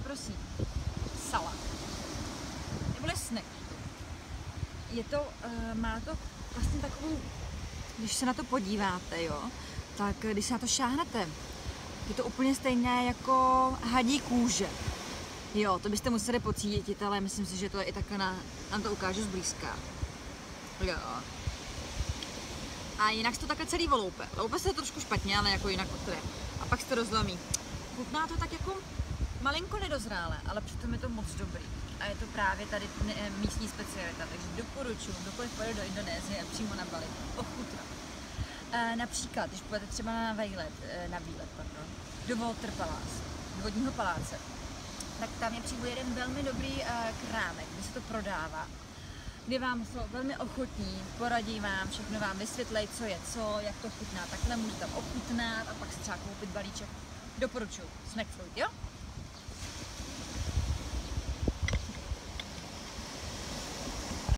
prosím, salát. Neboli snack. Je to, má to vlastně takovou, když se na to podíváte, jo, tak když se na to šáhnete, je to úplně stejné jako hadí kůže. Jo, to byste museli pocítit, ale myslím si, že to je i takhle nám to ukážu zblízka. Jo. A jinak se to takhle celý voloupe. Loupe se to trošku špatně, ale jako jinak to je. A pak se to rozlomí. Chutná to tak jako malinko nedozrále, ale přitom je to moc dobrý. A je to právě tady místní specialita, takže doporučuji, kdokoliv pojede do Indonésie a přímo na Bali, ochutnat. Například, když půjdete třeba na výlet, do Walter Palace, do vodního paláce, tak tam je přímo jeden velmi dobrý krámek, kde se to prodává, kde vám jsou velmi ochotní, poradí vám, všechno vám vysvětlej, co je co, jak to chutná, takhle můžete tam ochutnat a pak si třeba koupit balíček. Doporučuji, Snack Fruit, jo?